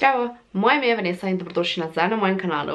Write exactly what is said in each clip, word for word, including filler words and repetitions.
Zdravo, moje ime je Vanessa in dobrodošli nazaj na mojem kanalu.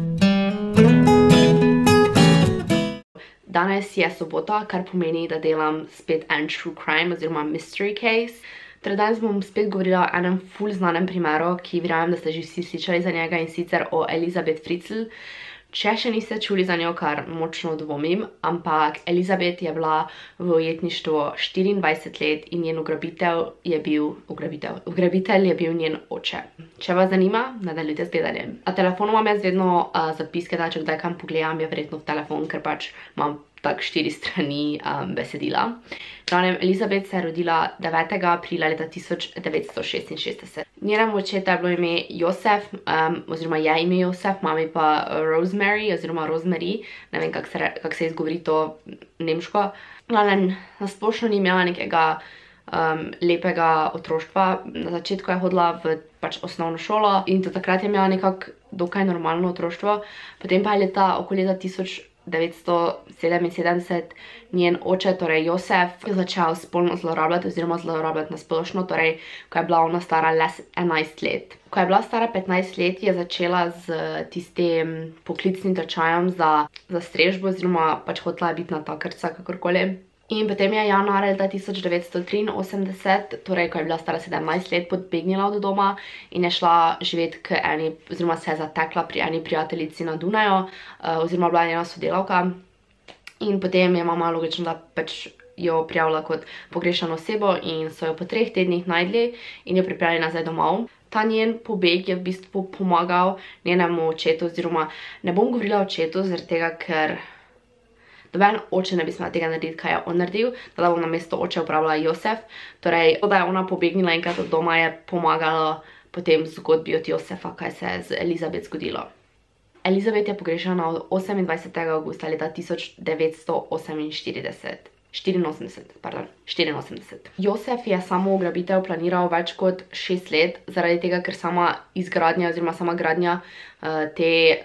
Danes je sobota, kar pomeni, da delam spet en true crime oziroma mystery case. Torej danes bom spet govorila o enem ful znanem primeru, ki verjamem, da ste že vsi slišali za njega, in sicer o Elizabeth Fritzl. Če še niste čuli za njo, kar močno dvomim, ampak Elizabeth je bila v ujetništvu štiriindvajset let in njen ugrabitelj je bil, ugrabitelj, ugrabitelj je bil njen oče. Če vas zanima, nadaljujte z gledanjem. Na telefonu imam jaz vedno uh, zapiske, da če kdaj kam pogledam, je verjetno v telefon, ker pač imam tak štiri strani um, besedila. Glavnem, Elizabeth se je rodila devetega aprila leta tisoč devetsto šestinšestdeset. Njenemu očetu je bilo ime Josef, um, oziroma je ime Josef, mami pa Rosemary, oziroma Rosemary, ne vem, kako se, kak se izgovori to nemško. Glavnem, na splošno ni imela nekega um, lepega otroštva. Na začetku je hodila v pač osnovno šolo in do takrat je imela nekako dokaj normalno otroštvo. Potem pa je leta okoli leta tisoč devetsto sedeminsedemdeset njen oče, torej Josef, začel spolno zlorabljati oziroma zlorabljati na splošno, torej ko je bila ona stara le enajst let. Ko je bila stara petnajst let, je začela z tistim poklicnim tečajem za, za strežbo oziroma pač hotela je biti natakarca, kakorkoli. In potem je januarja leta tisoč devetsto triinosemdeset, torej ko je bila stara sedemnajst let, podbegnila od doma in je šla živeti k eni, oziroma se je zatekla pri eni prijateljici na Dunaju, oziroma bila je njena sodelavka. In potem je mama logično, da pač jo prijavila kot pogrešano osebo in so jo po treh tednih najdli in jo pripeljali nazaj domov. Ta njen pobeg je v bistvu pomagal njenemu očetu, oziroma ne bom govorila o očetu, zaradi tega, ker noben oče ne bi smela tega narediti, kaj je on naredil, da bom na mesto oče uporabljala Josef. Torej, to, da je ona pobegnila enkrat od doma, je pomagalo potem zgodbi od Josefa, kaj se je z Elizabeth zgodilo. Elizabeth je pogrešana od osemindvajsetega avgusta leta tisoč devetsto oseminštirideset. štiriinosemdeset, pardon, štiriinosemdeset. Josef je samo ugrabitev planiral več kot šest let, zaradi tega, ker sama izgradnja oziroma sama gradnja uh, te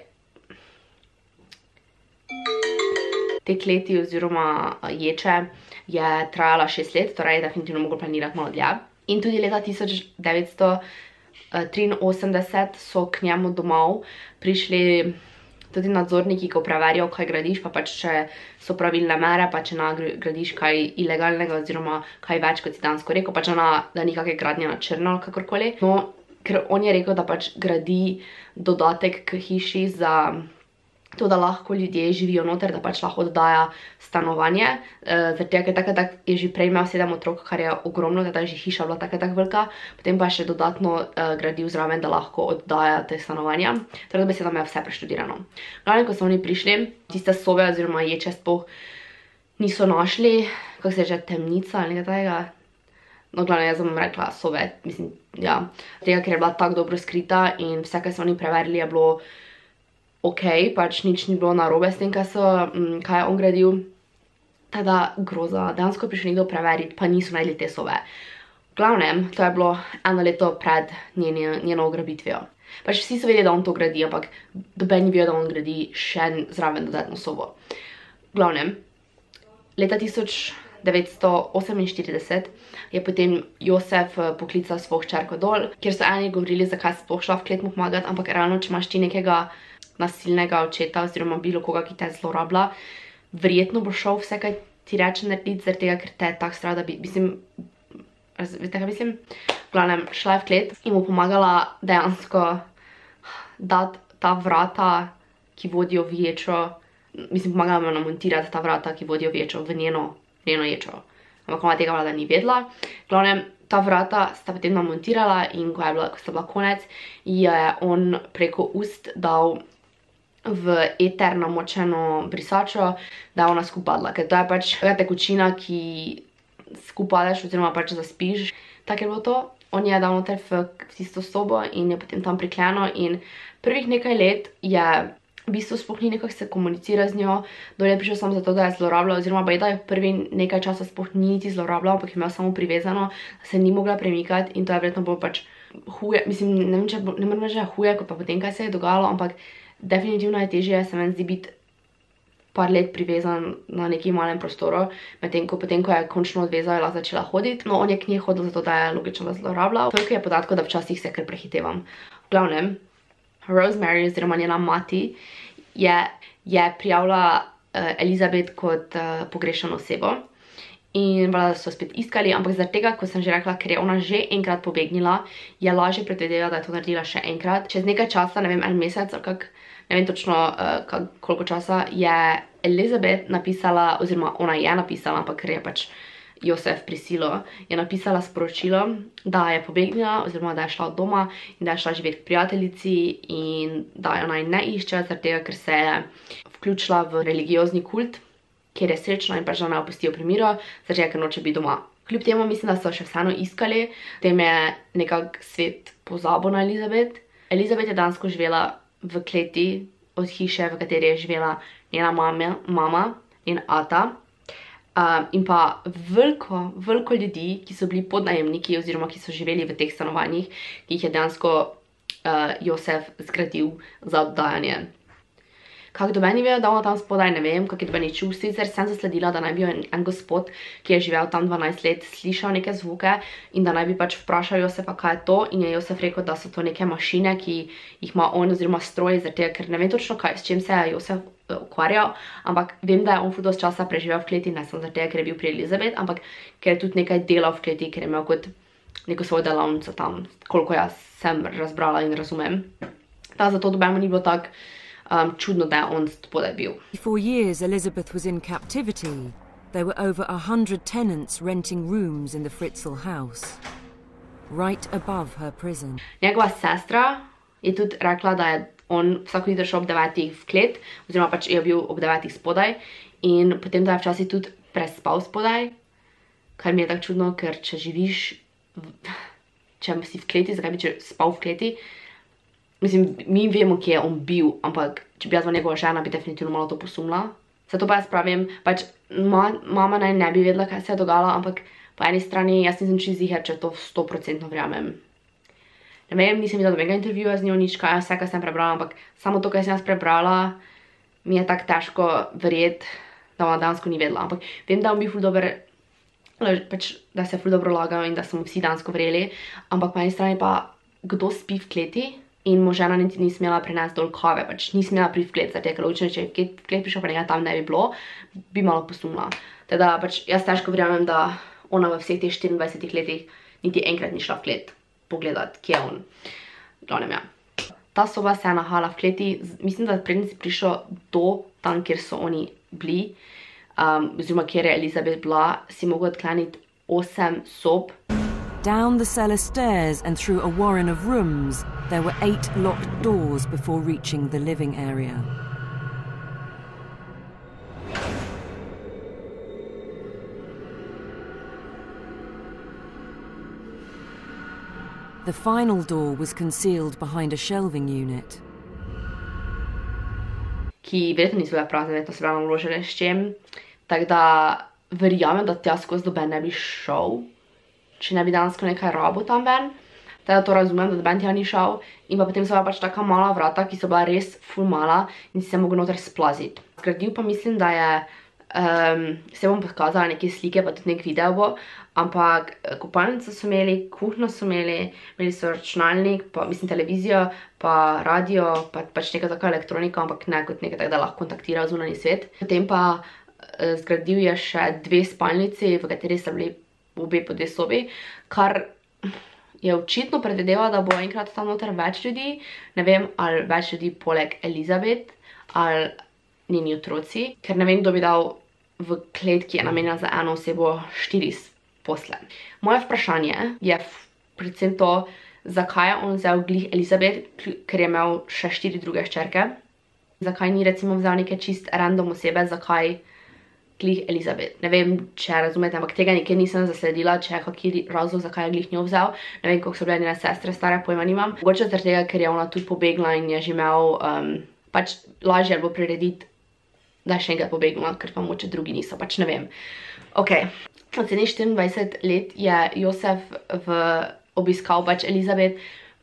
te kleti oziroma ječe je trajala šest let, torej definitivno mogel planirati malo dlje. In tudi leta tisoč devetsto triinosemdeset so k njemu domov prišli tudi nadzorniki, ko preverijo, kaj gradiš, pa pač če so pravilne mere, pa če gradiš kaj ilegalnega oziroma kaj več, kot si dansko rekel, pač ona, da ni kakve gradnje na črno ali kakorkoli. No, ker on je rekel, da pač gradi dodatek k hiši za to, da lahko ljudje živijo noter, da pač lahko oddaja stanovanje. Zaradi tega, ker tako tak je že prej imel sedem otrok, kar je ogromno, da je že hiša bila tako tak velika, potem pa še dodatno uh, gradil zraven, da lahko oddaja te stanovanja. Torej, da bi se tam je vse preštudirano. Glavno, ko so oni prišli, tiste sobe oziroma ječe sploh niso našli, kako se je že, temnica ali nekaj tega. No, glavno, jaz bom rekla sobe, mislim, ja. Tega, ker je bila tako dobro skrita in vse, kaj so oni preverili, je bilo ok, pač nič ni bilo narobe s tem, kaj, so, m, kaj je on gradil. Teda groza, dejansko je prišel nekdo preveriti, pa niso najdli te sobe. V glavnem, to je bilo eno leto pred njeni, njeno ugrabitvijo. Pač vsi so vedeli, da on to gradi, ampak doben ni bil, da on gradi še zraven dodatno sobo. V glavnem, leta tisoč devetsto oseminštirideset je potem Josef poklical svojo hčerko dol, kjer so eni govorili, zakaj sploh šla v klet mu pomagati, ampak realno, če imaš ti nekega nasilnega očeta oziroma bilo koga, ki te zlorablja, verjetno bo šel vse, kaj ti reče narediti, zaradi tega, ker te je tak strah, da bi, mislim, veste, kaj mislim? V glavnem, šla je v klet in mu pomagala dejansko dati ta vrata, ki vodijo v ječo, mislim, pomagala mu namontirati ta vrata, ki vodijo v ječo, v njeno, njeno ječo. Ampak ona tega vlada ni vedela. V glavnem, ta vrata sta potem namontirala in ko je bila, ko sta bila konec, je on preko ust dal v eter namočeno brisačo, da je ona skupadla, ker to je pač tekočina, ki skupadeš oziroma pač zaspiš. Tako je bilo to. On je dal noter v tisto sobo in je potem tam prikljeno in prvih nekaj let je v bistvu sploh ni nekako se komunicira z njo, dol je prišel samo zato, da je zlorabljal, oziroma pa je, da je prvi nekaj časa sploh ni niti zlorabljal, ampak je imel samo privezano, da se ni mogla premikati in to je verjetno bolj pač huje, mislim, ne vem, če ne moram reči, da je huje, kot pa potem, kaj se je dogajalo, ampak definitivno je težje, se meni zdi biti par let privezan na nekem malem prostoru, medtem ko potem, ko je končno odvezala, začela hoditi. No, on je k njej hodil zato, da je logično zlorabljal. Toliko je podatkov, da včasih se kar prehitevam. V glavnem, Rosemary oziroma njena mati je, je prijavila uh, Elizabeth kot uh, pogrešano osebo. In vlada so spet iskali, ampak zaradi tega, ko sem že rekla, ker je ona že enkrat pobegnila, je lažje predvidela, da je to naredila še enkrat. Čez nekaj časa, ne vem, en mesec ali kak, ne vem točno uh, kak, koliko časa, je Elizabeth napisala, oziroma ona je napisala, ampak ker je pač Josef prisilo, je napisala sporočilo, da je pobegnila, oziroma da je šla od doma in da je šla živeti k prijateljici in da jo naj ne išče, zaradi tega, ker se je vključila v religiozni kult, kjer je srečna in pač da ne opustijo pri miru, zaradi tega, ker noče biti doma. Kljub temu mislim, da so še vseeno iskali, potem je nekak svet pozabil na Elizabeth. Elizabeth je dansko živela v kleti od hiše, v kateri je živela njena mama, mama in ata. Um, in pa veliko, veliko ljudi, ki so bili podnajemniki oziroma ki so živeli v teh stanovanjih, ki jih je dejansko uh, Josef zgradil za oddajanje. Kako do meni vejo, da ona tam spodaj, ne vem, kak je dobeni čuv, sicer sem zasledila, da naj bi en, en gospod, ki je živel tam dvanajst let, slišal neke zvuke in da naj bi pač vprašal Josefa, kaj je to, in je Josef rekel, da so to neke mašine, ki jih ima on oziroma stroji, zaradi tega, ker ne vem točno, kaj, s čim se je Josef ukvarjal, ampak vem, da je on ful dosti časa preživel v kleti, ne samo zaradi tega, ker je bil pri Elizabeth, ampak ker je tudi nekaj delal v kleti, ker je imel kot neko svojo delavnico tam, koliko jaz sem razbrala in razumem. Ta zato dobemo ni bilo tako Um, čudno, da je on spodaj bil. For years Elizabeth was in captivity. There were over a hundred tenants renting rooms in the Fritzl house, right above her prison. Njegova sestra je tudi rekla, da je on vsako jutro šel ob devetih v klet, oziroma pač je bil ob devetih spodaj in potem da je včasih tudi prespal spodaj, kar mi je tako čudno, ker če živiš, v... če si v kleti, zakaj bi če spal v kleti? Mislim, mi vemo, kje je on bil, ampak če bi jaz bila njegova žena, bi definitivno malo to posumila. Zato pa jaz pravim, pač ma, mama naj ne bi vedela, kaj se je dogajalo, ampak po eni strani jaz nisem čisto ziher, če to sto procentno verjamem. Ne vem, nisem videla dobenega intervjuja z njo, nič kaj, vse, kaj sem prebrala, ampak samo to, kaj sem jaz prebrala, mi je tako težko verjeti, da ona dansko ni vedela. Ampak vem, da on bi ful dober, pač, da se ful dobro lagajo in da so mu vsi dansko verjeli, ampak po eni strani pa, kdo spi v kleti? In mu žena niti ni smela prinesti dol kave, pač ni smela priti v klet, zato ker logično, če je v klet prišel, pa njega tam ne bi bilo, bi malo posumila. Teda pač jaz težko verjamem, da ona v vseh teh štiriindvajsetih letih niti enkrat ni šla v klet pogledat, kje je on. Glavnem, ja. Ta soba se je nahajala v kleti, mislim, da prednji si prišel do tam, kjer so oni bili, um, oziroma kjer je Elizabeth bila, si mogel odkleniti osem sob. Down the cellar stairs and through a warren of rooms, there were eight locked doors before reaching the living area. The final door was concealed behind a shelving unit. Ki verjetno niso bile prazne, verjetno so bile naložene s čem, tako da verjamem, da tja skozi doben ne bi šel, če ne bi dansko nekaj rabo tam ven, teda to razumem, da doben tja ni šel, in pa potem so bila pač taka mala vrata, ki so bila res ful mala in si se mogel noter splaziti. Zgradil pa mislim, da je, um, se bom pokazala neke slike, pa tudi nek video bo, ampak kopalnico so imeli, kuhno so imeli, imeli so računalnik, pa mislim televizijo, pa radio, pa pač neka taka elektronika, ampak ne kot nekaj tak, da lahko kontaktira zunanji svet. Potem pa uh, zgradil je še dve spalnici, v kateri so bili obe po dve sobi, kar je očitno predvideva, da bo enkrat tam noter več ljudi, ne vem, ali več ljudi poleg Elizabeth, ali njeni otroci, ker ne vem, kdo bi dal v klet, ki je namenjena za eno osebo štiri posle. Moje vprašanje je predvsem to, zakaj je on vzel glih Elizabeth, ker je imel še štiri druge hčerke, zakaj ni recimo vzel neke čist random osebe, zakaj glih Elizabeth. Ne vem, če razumete, ampak tega nikjer nisem zasledila, če je kakšen razlog, zakaj je glih njo vzel. Ne vem, koliko so bile njene sestre stare, pojma nimam. Mogoče zaradi tega, ker je ona tudi pobegla in je že imel, um, pač lažje bo prirediti, da je še enkrat pobegla, ker pa moče drugi niso, pač ne vem. Ok, od štiriindvajset let je Josef v, obiskal pač Elizabeth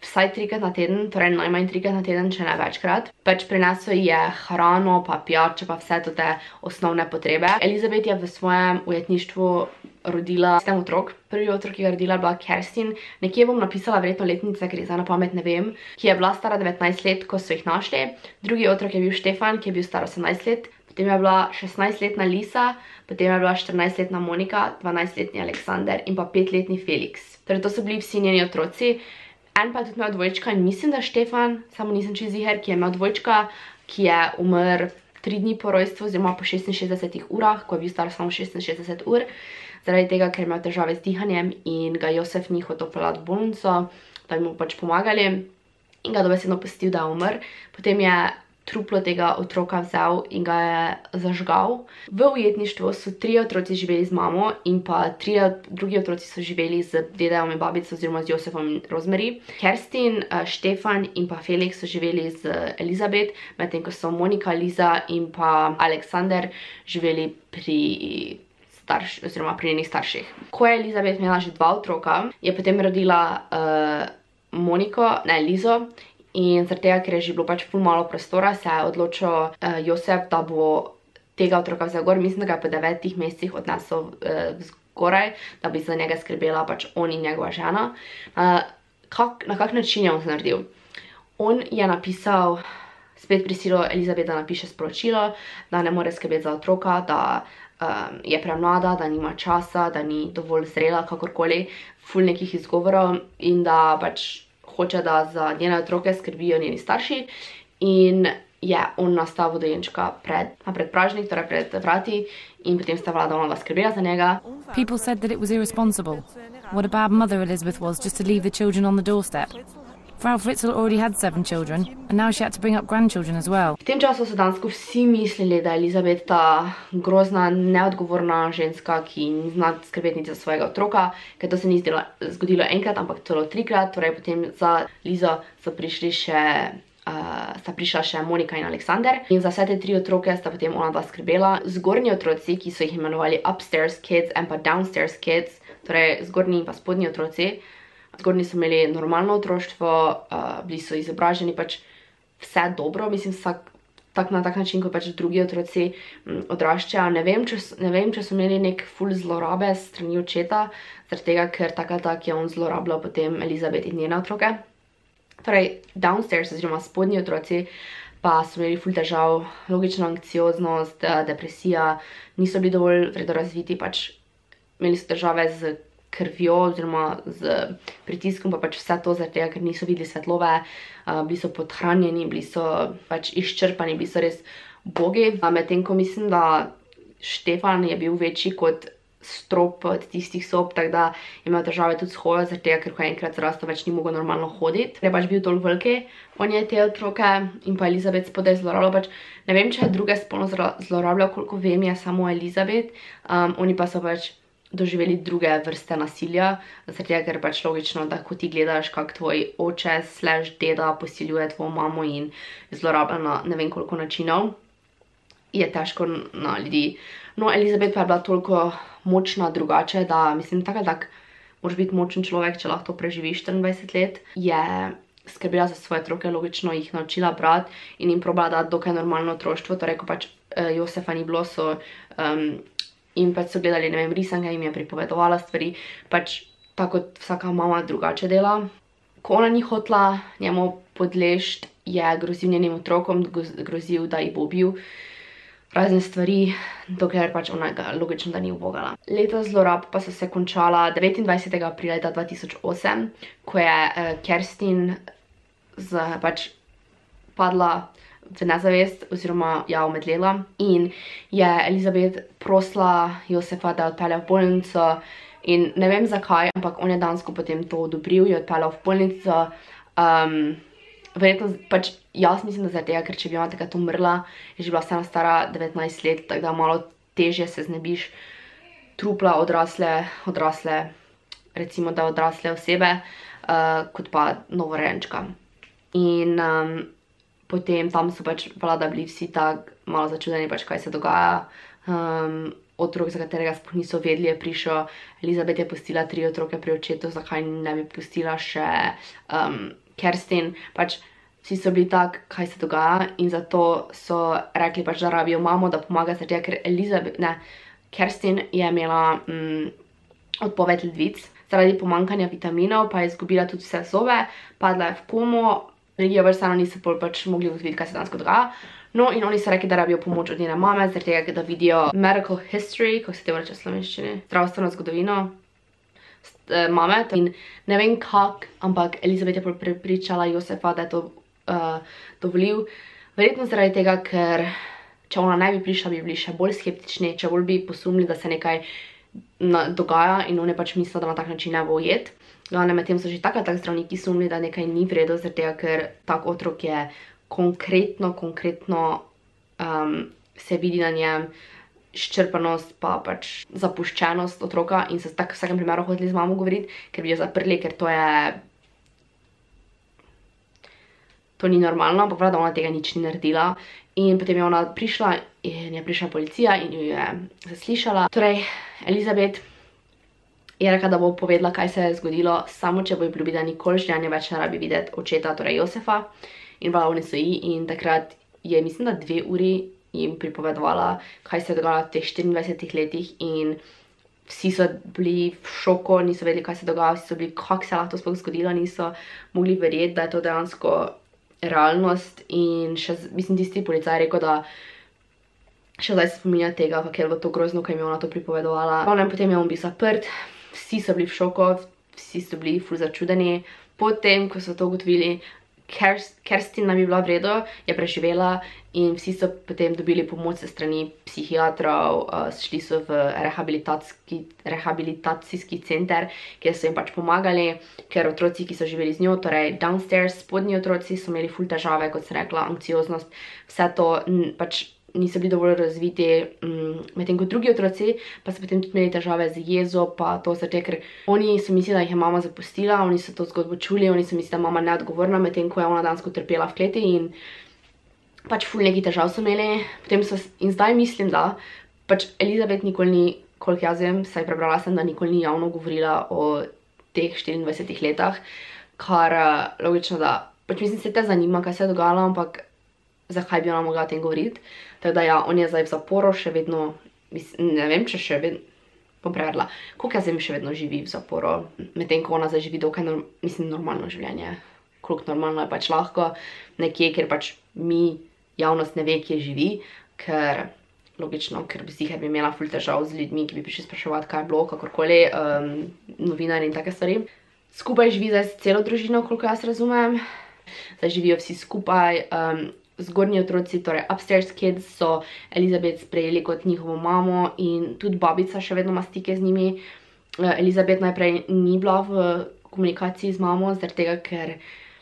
vsaj trikrat na teden, torej najmanj trikrat na teden, če ne večkrat. Pač prinesel je hrano, pa pijačo, pa vse te osnovne potrebe. Elizabeth je v svojem ujetništvu rodila sedem otrok. Prvi otrok, ki ga rodila, je bila Kerstin. Nekje bom napisala verjetno letnice, ker zdaj na pamet ne vem, ki je bila stara devetnajst let, ko so jih našli. Drugi otrok je bil Štefan, ki je bil star osemnajst let. Potem je bila šestnajstletna Lisa, potem je bila štirinajstletna Monika, dvanajstletni Aleksander in pa petletni Felix. Torej to so bili vsi njeni otroci. En pa je tudi imel dvojčka in mislim, da Štefan, samo nisem čisto ziher, ki je imel dvojčka, ki je umrl tri dni po rojstvu, oziroma po šestinšestdesetih urah, ko je bil star samo šestinšestdeset ur, zaradi tega, ker je imel težave z dihanjem in ga Josef ni hotel peljati v bolnico, da bi mu pač pomagali in ga dobesedno pustil, da je umrl. Potem je truplo tega otroka vzel in ga je zažgal. V ujetništvu so trije otroci živeli z mamo in pa trije drugi otroci so živeli z dedejem in babico oziroma z Josefom in Rosemary. Kerstin, Štefan in pa Felix so živeli z Elizabeth, medtem ko so Monika, Liza in pa Aleksander živeli pri starš, oziroma pri njenih starših. Ko je Elizabeth imela že dva otroka, je potem rodila uh, Moniko, ne Lizo, in zaradi tega, ker je že bilo pač ful malo prostora, se je odločil uh, Josef, da bo tega otroka vzel gor. Mislim, da ga je po devetih mesecih odnesel uh, zgoraj, da bi za njega skrbela pač on in njegova žena. Uh, kak, na kak način je on naredil? On je napisal, spet prisilil Elizabeth, da napiše sporočilo, da ne more skrbeti za otroka, da um, je premlada, da nima časa, da ni dovolj zrela, kakorkoli, ful nekih izgovorov in da pač hoče, da za njene otroke skrbijo njeni starši in je on nastavil dojenčka pred, pred pražnik, torej pred vrati in potem sta vlada ona skrbela za njega. People said that it was irresponsible. What a bad mother Elizabeth was just to leave the children on the doorstep. Frau Fritzl already had seven children and now she had to bring up grandchildren as well. V tem času so dansko vsi mislili, da je Elizabeth ta grozna, neodgovorna ženska, ki ni zna skrbeti niti za svojega otroka, ker to se ni zdelo, zgodilo enkrat, ampak celo trikrat. Torej potem za Lizo so prišli še Uh, sta prišla še Monika in Aleksander in za vse te tri otroke sta potem ona dva skrbela. Zgornji otroci, ki so jih imenovali upstairs kids in pa downstairs kids, torej zgornji in pa spodnji otroci, zgornji so imeli normalno otroštvo, uh, bili so izobraženi, pač vse dobro, mislim, vsak tak na tak način, kot pač drugi otroci um, odraščajo. Ne vem, če, ne vem, če so imeli nek ful zlorabe strani očeta, zaradi tega, ker tak ali tak je on zlorabljal potem Elizabeth in njene otroke. Torej, downstairs, oziroma spodnji otroci, pa so imeli ful težav, logična anksioznost, depresija, niso bili dovolj vredorazviti, pač imeli so težave z krvjo, oziroma z pritiskom, pa pač vse to zaradi tega, ker niso videli svetlove, bili so podhranjeni, bili so pač izčrpani, bili so res bogi. Medtem ko mislim, da Štefan je bil večji kot strop od tistih sob, tako da je imel težave tudi s hojo, zaradi tega, ker ko je enkrat zrastel, več ni mogel normalno hoditi. Ker je pač bil toliko veliki, on je te otroke in pa Elizabeth spodaj zlorabljal. Pač ne vem, če je druge spolno zlorabljal, koliko vem, je samo Elizabeth. Um, oni pa so pač doživeli druge vrste nasilja, zaradi tega, ker pač logično, da ko ti gledaš, kak tvoj oče slash deda posiljuje tvojo mamo in zlorablja na ne vem koliko načinov, je težko na ljudi. No, Elizabeth pa je bila toliko močna drugače, da mislim, tako ali tako moraš biti močen človek, če lahko preživi štiriindvajset let. Je skrbela za svoje otroke, logično jih naučila brati in jim probala dati dokaj normalno otroštvo. Torej, ko pač uh, Josefa ni bilo, so um, in pač so gledali, ne vem, risanke, jim je pripovedovala stvari, pač tako kot vsaka mama drugače dela. Ko ona ni hotela njemu podležt, je grozil njenim otrokom, grozil, da jih bo ubil. Razne stvari, dokler pač ona ga logično, da ni ubogala. Leta zlorab pa so se končala devetindvajsetega aprila leta dva tisoč osem, ko je uh, Kerstin z, pač padla v nezavest oziroma ja, omedlela in je Elizabeth prosila Josefa, da jo odpelje v bolnico in ne vem zakaj, ampak on je dansko potem to odobril, jo odpeljal v bolnico. Um, verjetno pač jaz mislim, da zaradi tega, ker če bi ona takrat umrla, je že bila vseeno stara devetnajst let, tako da malo težje se znebiš trupla odrasle, odrasle, recimo da odrasle osebe, uh, kot pa novorojenčka. In um, potem tam so pač vlada bili vsi tako malo začudeni, pač kaj se dogaja. Um, otrok, za katerega sploh niso vedeli, je prišel. Elizabeth je pustila tri otroke pri očetu, zakaj ne bi pustila še um, Kerstin, pač vsi so bili tak, kaj se dogaja in zato so rekli pač, da rabijo mamo, da pomaga zaradi, ker Elizabeth, ne, Kerstin je imela mm, odpoved ledvic, zaradi pomankanja vitaminov pa je izgubila tudi vse zobe, padla je v komo, ljudje vrstano niso pač mogli ugotoviti, kaj se danes dogaja. No, in oni so rekli, da rabijo pomoč od njene mame, zaradi tega, da vidijo medical history, kako se te reče v slovenščini, zdravstveno zgodovino mame. In ne vem kak, ampak Elizabeth je prepričala Josefa, da je to uh, dovolil. Verjetno zaradi tega, ker če ona ne bi prišla, bi bili še bolj skeptični, če bolj bi posumili, da se nekaj dogaja in on je pač mislil, da na tak način ne bo ujet. Glavne med tem so že tako tak zdravniki sumili, da nekaj ni v redu, zaradi tega, ker tak otrok je konkretno, konkretno um, se vidi na njem izčrpanost pa pač zapuščenost otroka in so tako v vsakem primeru hoteli z mamo govoriti, ker bi jo zaprli, ker to je to ni normalno, ampak vlada ona tega nič ni naredila. In potem je ona prišla in je prišla policija in jo je zaslišala. Torej, Elizabeth je rekla, da bo povedala, kaj se je zgodilo, samo če bo obljubila, da nikoli življenje več ne rabi videti očeta, torej Josefa. In vala oni so ji in takrat je, mislim, da dve uri jim pripovedovala, kaj se je dogajalo v teh štiriindvajsetih letih in vsi so bili v šoku, niso vedeli, kaj se dogaja, vsi so bili, kako se je lahko to sploh zgodilo, niso mogli verjeti, da je to dejansko realnost in še, mislim, tisti policaj je rekel, da še zdaj se spominja tega, kako je bilo to grozno, kaj mi je ona to pripovedovala. No, potem je on bil zaprt, vsi so bili v šoku, vsi so bili ful začudeni. Potem, ko so to ugotovili, Kerstin naj bi bila v redu, je preživela in vsi so potem dobili pomoč se strani psihiatrov, uh, šli so v rehabilitacijski, rehabilitacijski center, kjer so jim pač pomagali, ker otroci, ki so živeli z njo, torej downstairs, spodnji otroci, so imeli ful težave, kot sem rekla, anksioznost, vse to pač niso bili dovolj razviti, um, medtem kot drugi otroci, pa so potem tudi imeli težave z jezo, pa to zato, ker oni so mislili, da jih je mama zapustila, oni so to zgodbo čuli, oni so mislili, da je mama neodgovorna, medtem ko je ona dansko trpela v kleti in pač ful nekaj težav so imeli. Potem so, in zdaj mislim, da pač Elizabeth nikoli ni, koliko jaz vem, saj prebrala sem, da nikoli ni javno govorila o teh štiriindvajsetih letih, kar logično, da pač mislim, se te zanima, kaj se je dogajalo, ampak zakaj bi ona mogla o tem govoriti. Tako da ja, on je zdaj v zaporu, še vedno, ne vem, če še vedno, bom preverila, koliko jaz vem, še vedno živi v zaporu, medtem ko ona zdaj živi dokaj, mislim, normalno življenje, koliko normalno je pač lahko, nekje, ker pač mi, javnost ne ve, kje živi, ker logično, ker ziher bi imela ful težav z ljudmi, ki bi prišli spraševati, kaj je bilo, kakorkoli, um, novinarji in take stvari. Skupaj živi zdaj s celo družino, koliko jaz razumem, zdaj živijo vsi skupaj, um, zgornji otroci, torej upstairs kids, so Elizabeth sprejeli kot njihovo mamo in tudi babica še vedno ima stike z njimi. Elizabeth najprej ni bila v komunikaciji z mamo, zaradi tega, ker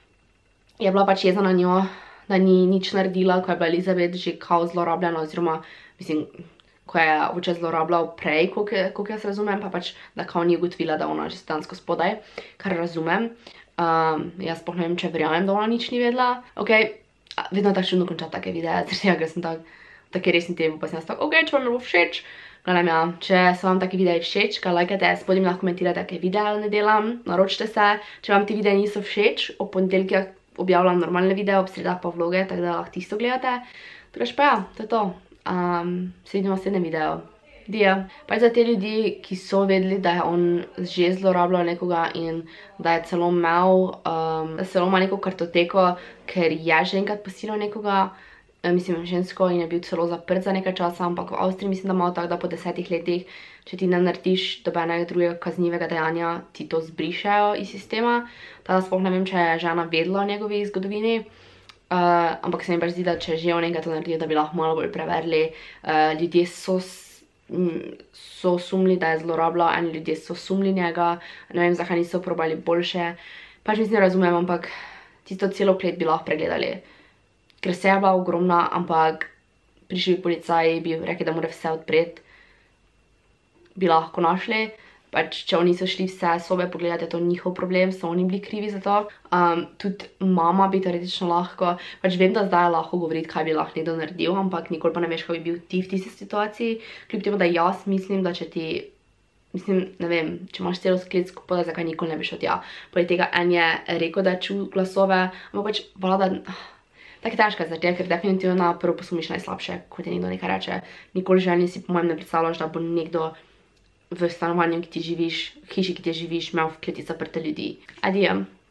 je bila pač jezna na njo, da ni nič naredila, ko je bila Elizabeth že kao zlorabljena, oziroma, mislim, ko je oče zlorabljal prej, koliko jaz razumem, pa pač, da kao ni ugotovila, da ona že stansko spodaj, kar razumem. Um, jaz sploh ne vem, če verjamem, da ona nič ni vedela. Ok, vedno tako čudno končati take videe, zaradi tega, ker sem tak, take resni temi, pa sem jaz tako, ok, če vam ne bo všeč, gledam ja, če so vam take videi všeč, kaj lajkate, spodaj mi lahko komentirate, kaj videa ne delam, naročite se, če vam ti videi niso všeč, ob ponedeljkih objavljam normalne videe, ob sredah pa vloge, tako da lahko tisto gledate. Drugač pa ja, to je to. Um, se vidimo v naslednjem videu. Dio. Pač za te ljudi, ki so vedeli, da je on že zlorabljal nekoga in da je celo imel, um, da celo ima neko kartoteko, ker je že enkrat posilil nekoga, mislim žensko, in je bil celo zaprt za nekaj časa, ampak v Avstriji mislim, da malo tako, da po desetih letih, če ti ne narediš dobenega drugega kaznivega dejanja, ti to zbrišejo iz sistema. Tada sploh ne vem, če je žena vedela o njegovi zgodovini, uh, ampak se mi pač zdi, da če že on enkrat to naredil, da bi lahko malo bolj preverili. Uh, ljudje so so sumli, da je zlorabljal, eni ljudje so sumli njega, ne vem, zakaj niso probali boljše. Pač mislim, ne razumem, ampak tisto celo klet bi lahko pregledali. Ker se je bila ogromna, ampak prišli policaji, bi rekli, da mora vse odpreti, bi lahko našli. Pač, če oni so šli vse sobe pogledati, je to njihov problem, so oni bili krivi za to. Um, tudi mama bi teoretično lahko, pač vem, da zdaj je lahko govoriti, kaj bi lahko nekdo naredil, ampak nikoli pa ne veš, kaj bi bil ti v tisti situaciji. Kljub temu, da jaz mislim, da če ti mislim, ne vem, če imaš celo sklic kupola, zakaj nikoli ne bi šel tja. Poleg tega en je rekel, da je čul glasove, ampak pač vlada, tako težka zaradi tega, ker definitivno na prvo poslumiš najslabše, kot je nekdo nekaj reče. Nikoli želni si po mojem ne predstavljaš, da bo nekdo v stanovanju, ki ti živiš, v hiši, ki ti živiš, imel v kleti zaprte ljudi. Adijo.